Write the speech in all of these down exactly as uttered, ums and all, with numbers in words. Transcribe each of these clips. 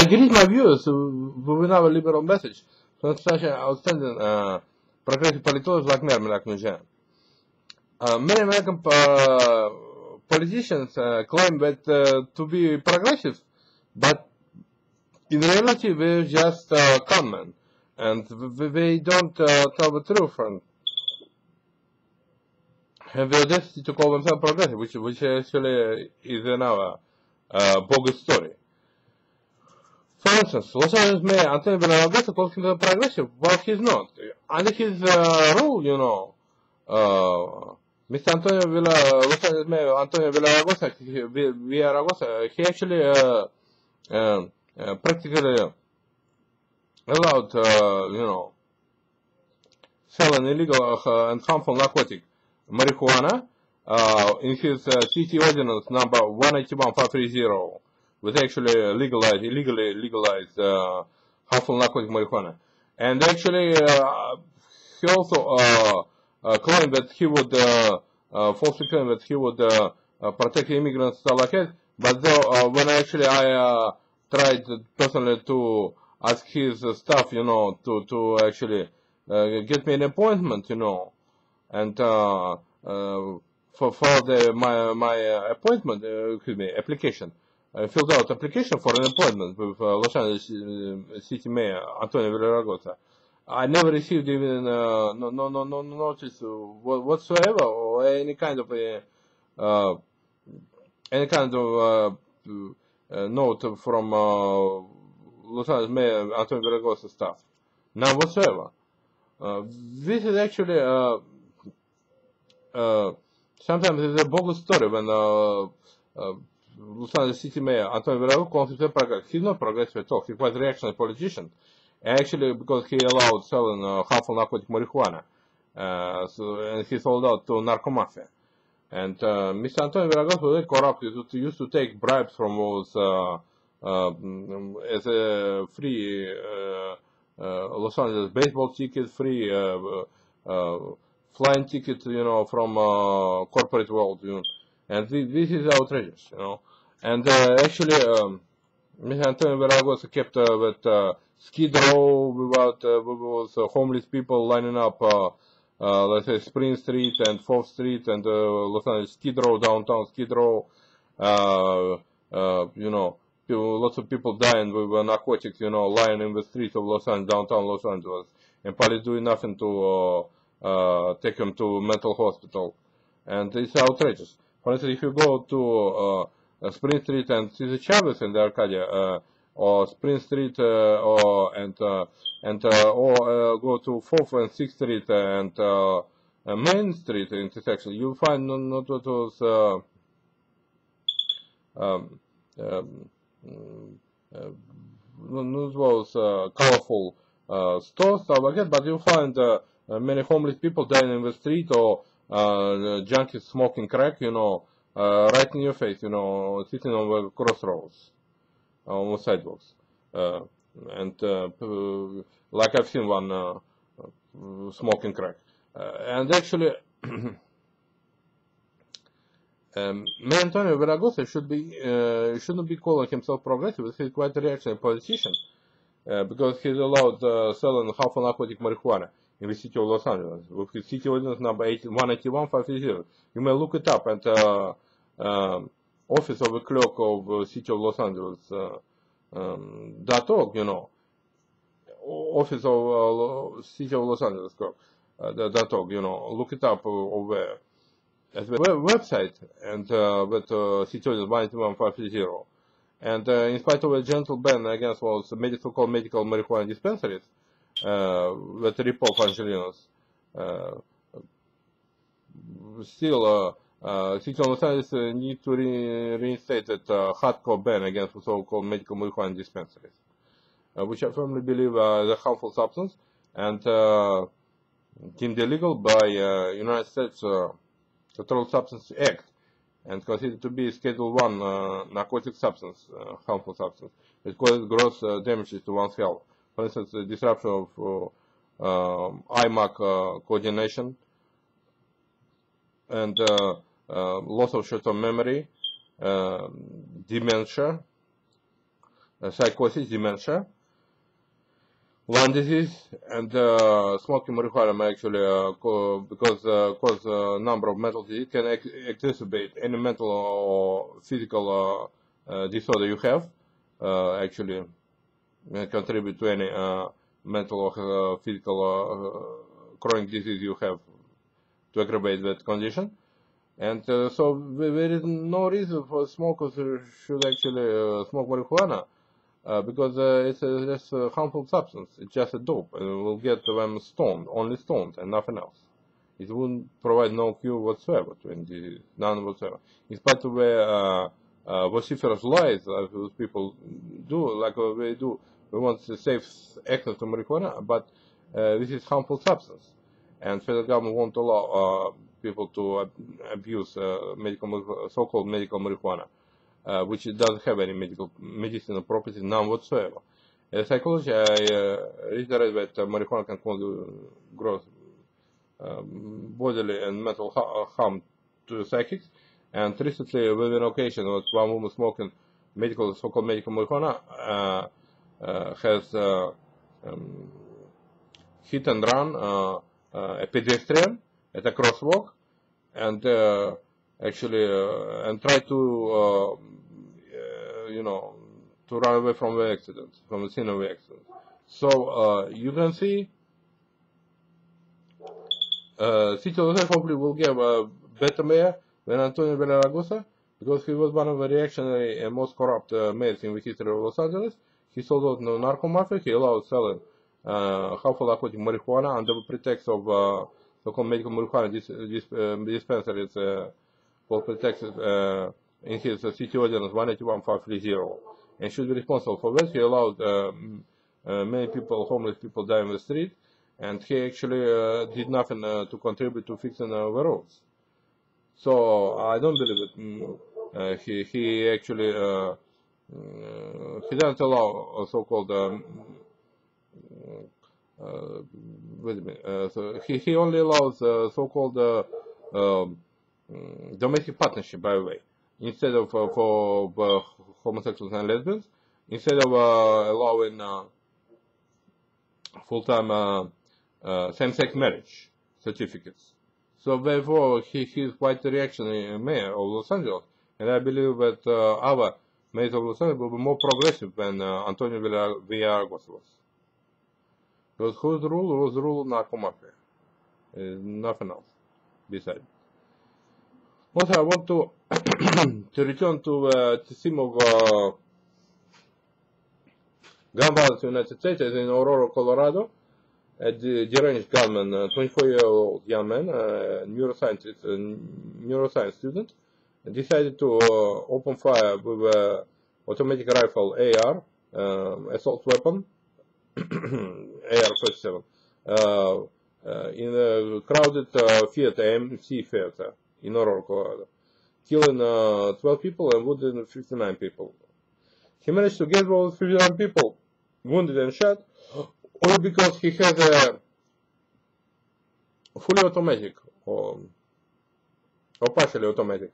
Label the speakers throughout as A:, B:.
A: Agreed my views, we will have a liberal message from such an outstanding uh, progressive politologist like Mermin Aknujan. Uh, many American uh, politicians uh, claim that uh, to be progressive, but in reality we're just uh, common, and they don't uh, tell the truth and have the audacity to call themselves progressive, which, which actually is another uh, bogus story. For instance, Los Angeles Mayor Antonio Villaraigosa calls himself progressive, but he's not. Under his uh, rule, you know, uh, Mister Antonio Villa, Los Angeles Mayor Antonio Villaraigosa, he, Villaraigosa, he actually uh, uh, uh, practically allowed, uh, you know, selling illegal uh, and harmful narcotic marijuana uh, in his uh, city ordinance number one eighty-one five thirty, with actually legalized, illegally legalized uh, harmful narcotic marijuana. And actually, uh, he also uh, uh, claimed that he would, uh, uh, falsely claimed that he would uh, uh, protect immigrants and stuff like that. But though, uh, when actually I uh, tried personally to ask his uh, staff, you know, to, to actually uh, get me an appointment, you know, and uh, uh, for, for the, my, my uh, appointment, uh, excuse me, application, I filled out application for an appointment with uh, Los Angeles uh, City Mayor Antonio Villaraigosa. I never received even uh, no, no, no, no notice whatsoever, or any kind of a, uh, any kind of uh, uh, note from uh, Los Angeles Mayor Antonio Villaraigosa staff. None whatsoever. Uh, this is actually uh, uh, sometimes it's a bogus story when uh, uh, Los Angeles City Mayor Antonio Villaraigosa calls himself progressive. He's not progressive at all. He's quite a reactionary politician. Actually, because he allowed selling uh, harmful narcotic marijuana, uh, so, and he sold out to narco mafia. And uh, Mister Antonio Villaraigosa was very corrupt. He used to take bribes from those uh, uh, as a free uh, uh, Los Angeles baseball ticket, free uh, uh, flying ticket, you know, from uh, corporate world, you know. And this, this is outrageous, you know. And uh, actually, um, Mister Antonio Villaraigosa kept uh, with uh, Skid Row without uh, with those uh, homeless people lining up, uh, uh, let's say Spring Street and fourth Street and uh, Los Angeles Skid Row, downtown Skid Row. Uh, uh, you know, people, lots of people dying with uh, narcotics, you know, lying in the streets of Los Angeles, downtown Los Angeles, and police doing nothing to uh, uh, take them to mental hospital. And it's outrageous. For instance, if you go to uh, uh, Spring Street and Cesar Chavez in the Arcadia, uh, or Spring Street, uh, or and uh, and uh, or uh, go to fourth and sixth Street and uh, uh, Main Street intersection, you'll find not those uh, um, um, uh, not those uh, colorful uh, stores, stuff like that, but you'll find uh, uh, many homeless people dying in the street, or uh, junkies smoking crack, you know, uh, right in your face, you know, sitting on the crossroads, on the sidewalks, uh, and uh, like I've seen one uh, smoking crack, uh, and actually, um, Mayor Antonio Villaraigosa should be uh, shouldn't be calling himself progressive. He's quite a reactionary politician, uh, because he's allowed uh, selling half a narcotic marijuana in the city of Los Angeles with his city ordinance number one eighty-one five thirty. You may look it up at uh, um, office of the clerk of uh, city of Los Angeles uh, um, dot org, you know, office of uh, city of Los Angeles clerk uh, dot org, you know, look it up over there at the website, and uh, with uh, city ordinance one eighty-one five thirty. And uh, in spite of a gentle ban against those medical called medical marijuana dispensaries, uh, with the report of Angelinos, uh, still, uh, uh, City of Los Angeles uh, need to re reinstate that uh, hardcore ban against the so-called medical marijuana dispensaries, uh, which I firmly believe are the harmful substance and uh, deemed illegal by uh, United States uh, Controlled Substance Act, and considered to be Schedule One uh, narcotic substance, uh, harmful substance. It causes gross uh, damages to one's health. For instance, the disruption of uh, um, I M A C uh, coordination, and uh, uh, loss of short-term memory, uh, dementia, uh, psychosis, dementia, lung disease, and uh, smoking marijuana may actually, uh, co because uh, cause a number of mental disease, can ex exacerbate any mental or physical uh, uh, disorder you have. Uh, actually, uh, contribute to any uh, mental or uh, physical uh, chronic disease you have to aggravate that condition. And uh, so there is no reason for smokers should actually uh, smoke marijuana. Uh, because uh, it's a, just a harmful substance. It's just a dope, and it will get them stoned, only stoned, and nothing else. It wouldn't provide no cure whatsoever to any disease, none whatsoever. In spite of the uh, uh, vociferous lies that those people do, like uh, they do, we want to safe access to marijuana, but uh, this is harmful substance, and federal government won't allow uh, people to ab abuse uh, medical, so-called medical marijuana. Uh, which doesn't have any medical medicinal properties, none whatsoever. As a psychologist, I uh, reiterate that uh, marijuana can cause gross um, bodily and mental ha harm to the psychics. And recently, with an occasion, was one woman smoking medical, so-called medical marijuana, uh, uh, has uh, um, hit and run uh, uh, a pedestrian at a crosswalk, and uh, actually, uh, and try to, uh, uh, you know, to run away from the accident, from the scene of the accident. So, uh, you can see, uh, City of Los Angeles hopefully will give a better mayor than Antonio Villaraigosa, because he was one of the reactionary and most corrupt uh, mayors in the history of Los Angeles. He sold out no narco mafia, he allowed selling uh, half narcotic marijuana under the pretext of uh, so-called medical marijuana dis dis uh, dispensaries, uh, for protected uh, in his uh, city ordinance one eighty-one five thirty, and should be responsible for that. He allowed uh, uh, many people, homeless people, die in the street, and he actually uh, did nothing uh, to contribute to fixing uh, the roads. So I don't believe that mm, uh, he he actually uh, uh, he doesn't allow so-called um, uh, wait a minute. Uh, so he he only allows uh, so-called uh, um, domestic partnership, by the way, instead of uh, for uh, homosexuals and lesbians, instead of uh, allowing uh, full-time uh, uh, same-sex marriage certificates. So therefore, he, he is quite a reactionary mayor of Los Angeles, and I believe that uh, our mayors of Los Angeles will be more progressive than uh, Antonio Villaraigosa was. Because whose rule was the rule of narco mafia, uh, nothing else besides. What I want to to return to uh, the theme of uh, gun violence in the United States, in Aurora, Colorado. A deranged gunman, a twenty-four-year-old young man, a neuroscientist, a neuroscience student, decided to uh, open fire with an automatic rifle A R, um, assault weapon, A R forty-seven, uh, uh, in a crowded uh, theater, A M C theater, in Aurora, Colorado, killing uh, twelve people and wounding fifty-nine people. He managed to get those fifty-nine people wounded and shot, or because he has a fully automatic or, or partially automatic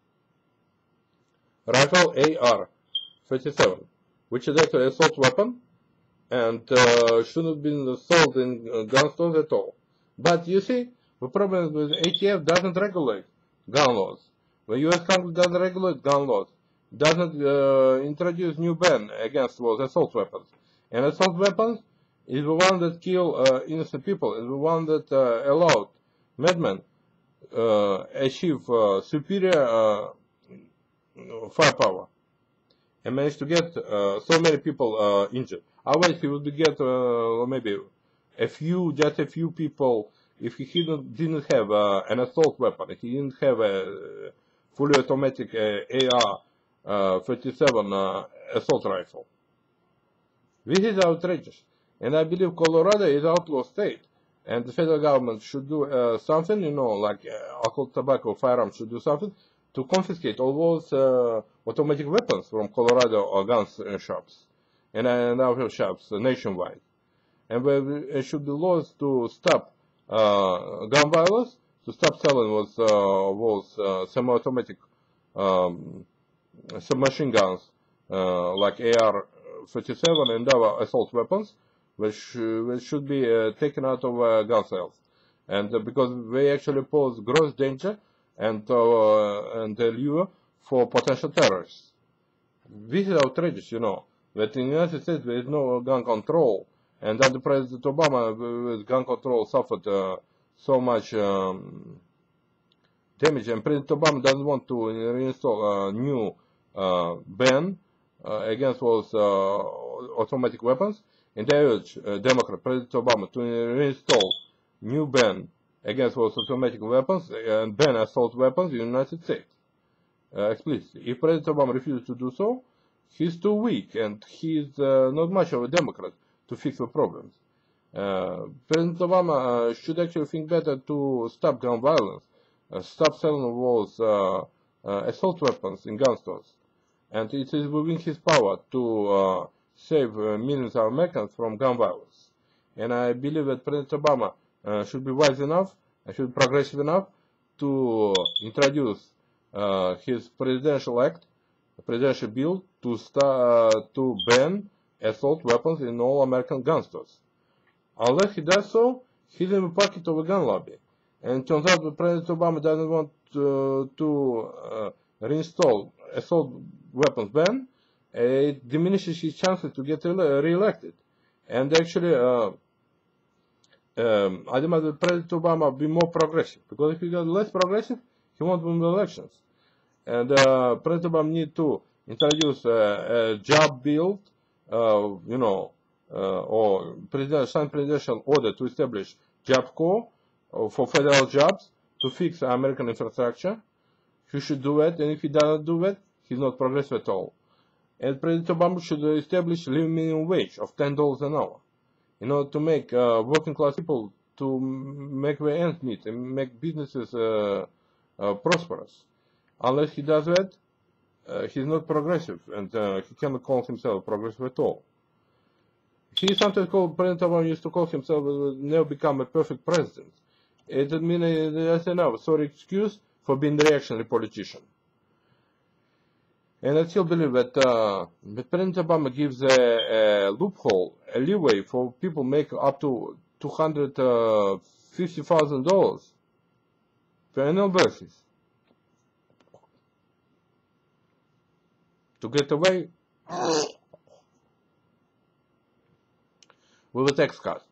A: rifle A R forty-seven, which is actually an assault weapon and uh, shouldn't have been sold in uh, gun stores at all. But you see, the problem is with A T F doesn't regulate gun laws. The U S Congress doesn't regulate gun laws, doesn't uh, introduce new ban against those assault weapons. And assault weapons is the one that kill uh, innocent people, is the one that uh, allowed madmen uh, achieve uh, superior uh, firepower and managed to get uh, so many people uh, injured. Otherwise, he would get uh, maybe a few, just a few people. If he didn't, didn't have uh, an assault weapon, if he didn't have a fully automatic uh, A R forty-seven uh, assault rifle. This is outrageous. And I believe Colorado is outlaw state, and the federal government should do uh, something, you know, like uh, alcohol, tobacco, firearms should do something to confiscate all those uh, automatic weapons from Colorado or gun uh, shops and, and other shops uh, nationwide. And there should be laws to stop uh, gun violence, to stop selling those, uh, those uh, semi-automatic um, submachine guns uh, like A R thirty-seven and other assault weapons, which, which should be uh, taken out of uh, gun sales, and uh, because they actually pose gross danger and uh, and uh, lure for potential terrorists. This is outrageous, you know, that in the United States there is no gun control, and under President Obama, with gun control suffered uh, so much um, damage, and President Obama doesn't want to reinstall a new uh, ban uh, against those uh, automatic weapons, and I urge uh, Democrat President Obama to reinstall new ban against those automatic weapons and ban assault weapons in the United States. Uh, explicitly. If President Obama refuses to do so, he's too weak and he's uh, not much of a Democrat to fix the problems. Uh, President Obama uh, should actually think better to stop gun violence, uh, stop selling those uh, uh, assault weapons in gun stores. And it is within his power to uh, save uh, millions of Americans from gun violence. And I believe that President Obama uh, should be wise enough, uh, should be progressive enough to introduce Uh, his presidential act, presidential bill to start, uh, to ban assault weapons in all American gun stores. Unless he does so, he's in the pocket of a gun lobby. And it turns out that President Obama doesn't want uh, to uh, reinstall assault weapons ban. It diminishes his chances to get re-elected. And actually, uh, um, I demand that President Obama be more progressive, because if he got less progressive, he won't win the elections. And uh, President Obama needs to introduce a, a job bill, uh, you know, uh, or president, sign presidential order to establish Job Corps uh, for federal jobs to fix American infrastructure. He should do it, and if he doesn't do it, he's not progressive at all. And President Obama should establish living minimum wage of ten dollars an hour in order to make uh, working class people to make their ends meet and make businesses uh, uh, prosperous. Unless he does that, uh, he's not progressive, and uh, he cannot call himself progressive at all. He sometimes called, President Obama used to call himself, uh, never become a perfect president. It doesn't mean that's enough, sorry excuse for being a reactionary politician. And I still believe that, uh, that President Obama gives a, a loophole, a leeway for people make up to two hundred fifty thousand dollars per annual basis to get away with a tax cut.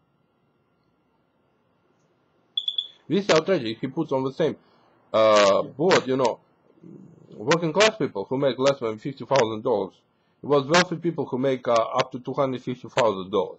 A: This is outrageous. He puts on the same uh, board, you know, working class people who make less than fifty thousand dollars. It was wealthy people who make uh, up to two hundred fifty thousand dollars.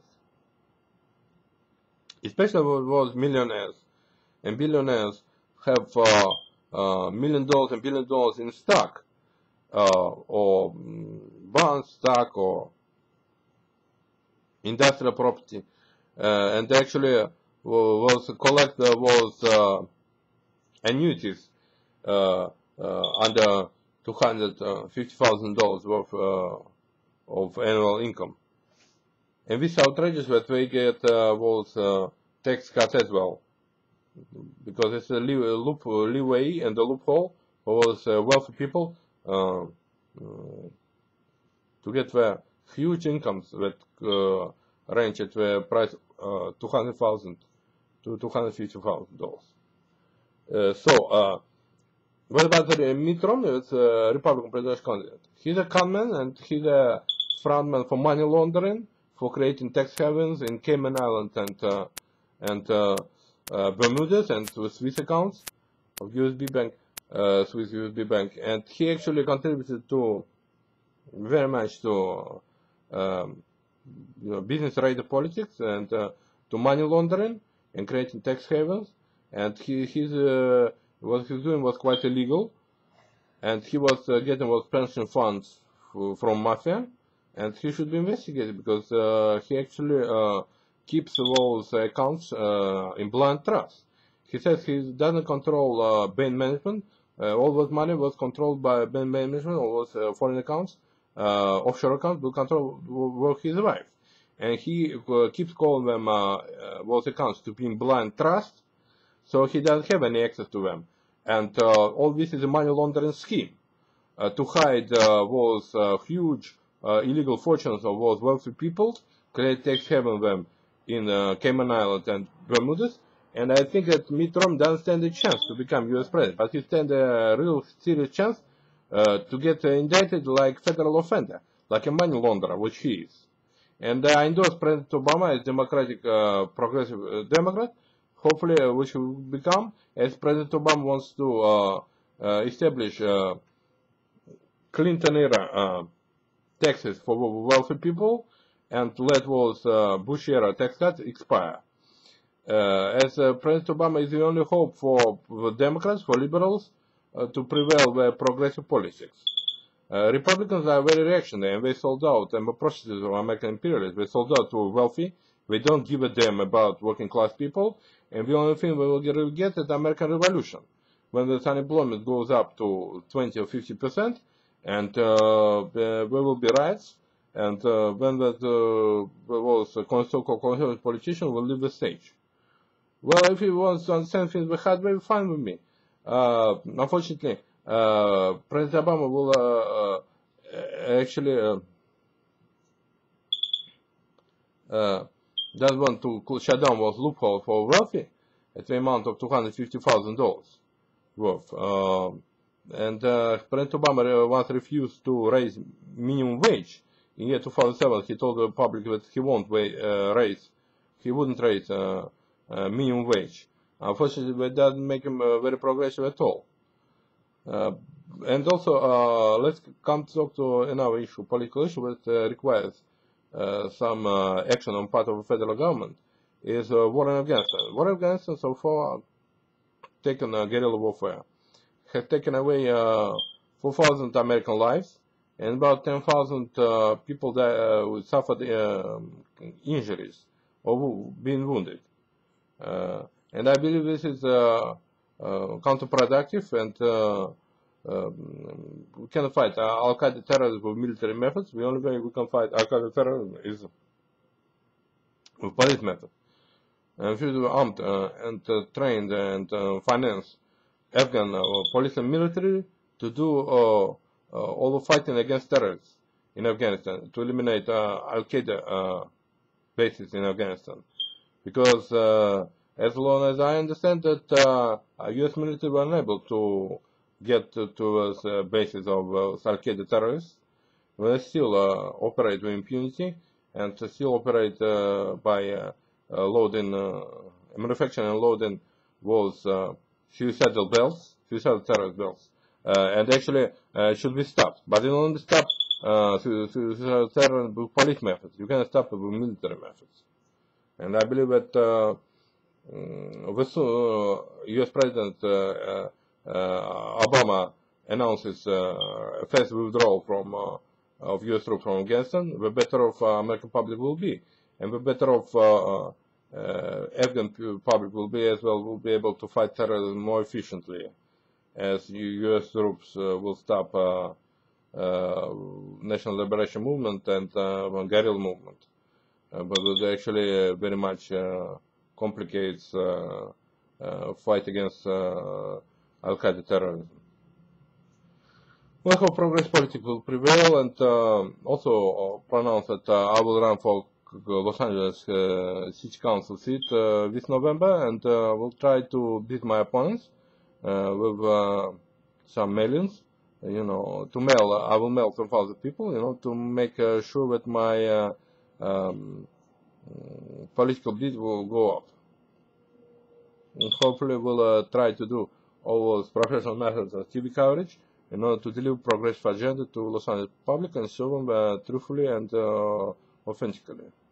A: Especially those millionaires and billionaires have uh, uh, million dollars and billion dollars in stock, uh, or bonds, stock, or industrial property, uh, and actually uh, was collect uh, was uh, annuities uh, uh, under two hundred fifty thousand dollars worth uh, of annual income. And this is outrageous that they get uh, those uh, tax cuts as well, because it's a loop, leeway and a loophole for those uh, wealthy people uh, uh, to get their huge incomes that uh, range at the price uh, two hundred thousand to two hundred fifty thousand dollars. Uh, so, uh, what about the Mitt Romney? It's a Republican presidential candidate. He's a conman and he's a frontman for money laundering, for creating tax havens in Cayman Islands and uh, and uh, uh, Bermudas, and with Swiss accounts of U S B Bank, uh, Swiss U S B Bank, and he actually contributed to very much to um, you know, business raider politics and uh, to money laundering and creating tax havens. And he his uh, what he's doing was quite illegal, and he was uh, getting those pension funds from mafia, and he should be investigated because uh, he actually uh, keeps those accounts uh, in blind trust. He says he doesn't control uh, Bain Management. Uh, all that money was controlled by Bain Management. All those uh, foreign accounts, uh, offshore accounts, will control were his wife, and he uh, keeps calling them uh, uh, those accounts to be in blind trust. So he doesn't have any access to them, and uh, all this is a money laundering scheme uh, to hide uh, those uh, huge uh, illegal fortunes of those wealthy people, create tax haven them in uh, Cayman Islands and Bermudas. And I think that Mitt Romney doesn't stand a chance to become U S president, but he stands a real serious chance uh, to get uh, indicted like federal offender, like a money launderer, which he is. And I endorse President Obama as Democratic uh, Progressive uh, Democrat, hopefully uh, which will become, as President Obama wants to uh, uh, establish uh, Clinton-era uh, taxes for wealthy people and to let those uh, Bush-era tax cuts expire. Uh, as uh, President Obama is the only hope for the Democrats, for liberals, uh, to prevail their progressive politics. Uh, Republicans are very reactionary and they sold out, and the processes of American imperialism, they sold out to wealthy, they don't give a damn about working class people, and the only thing they will get, get is the American Revolution. When the unemployment goes up to twenty or fifty percent, and uh, there will be riots, and uh, when that uh, those so-called conservative politicians will leave the stage. Well, if he wants to understand things the hard way, fine with me. Uh, unfortunately, uh, President Obama will uh, uh, actually uh, uh, does want to shut down those loopholes for wealthy at the amount of two hundred fifty thousand dollars worth. Uh, and uh, President Obama once refused to raise minimum wage. In year two thousand seven, he told the public that he won't uh, raise, he wouldn't raise uh, uh, minimum wage. Unfortunately, that doesn't make him uh, very progressive at all. Uh, and also, uh, let's come to talk to another issue, political issue that uh, requires uh, some uh, action on part of the federal government, is uh, war in Afghanistan. War in Afghanistan so far taken uh, guerrilla warfare, has taken away uh, four thousand American lives, and about ten thousand uh, people that uh, suffered uh, injuries or been wounded. Uh, and I believe this is uh, uh, counterproductive, and uh, um, we cannot fight uh, Al-Qaeda terrorism with military methods. The only way we can fight Al-Qaeda terrorism is with police methods. And if you are armed uh, and uh, trained and uh, financed Afghan uh, police and military to do uh, uh, all the fighting against terrorists in Afghanistan, to eliminate uh, Al-Qaeda uh, bases in Afghanistan. Because uh, as long as I understand that uh, U S military were unable to get to, to the uh, bases of uh, Al-Qaeda terrorists, they still uh, operate with impunity and still operate uh, by uh, uh, loading, uh, manufacturing and loading those uh, suicidal belts, suicidal terrorist belts, uh, and actually uh, should be stopped. But in order to stop uh, suicidal terror with police methods, you cannot stop it with military methods. And I believe that uh, this, uh, U S President uh, uh, uh, Obama announces uh, a fast withdrawal from uh, of U S troops from Afghanistan, the better off uh, American public will be, and the better off uh, uh, Afghan public will be as well. Will be able to fight terrorism more efficiently, as U S troops uh, will stop uh, uh, National Liberation Movement and uh, guerrilla movement. Uh, but it actually uh, very much uh, complicates uh, uh, fight against uh, Al-Qaeda terrorism. Well, I hope progress politics will prevail, and uh, also uh, pronounce that uh, I will run for Los Angeles uh, City Council seat uh, this November, and uh, will try to beat my opponents uh, with uh, some millions. You know, to mail, uh, I will mail to thousand people, you know, to make uh, sure that my uh, Um, political bid will go up. And hopefully we'll uh, try to do all those professional methods of T V coverage in order to deliver progressive agenda to Los Angeles public and show them uh, truthfully and uh, authentically.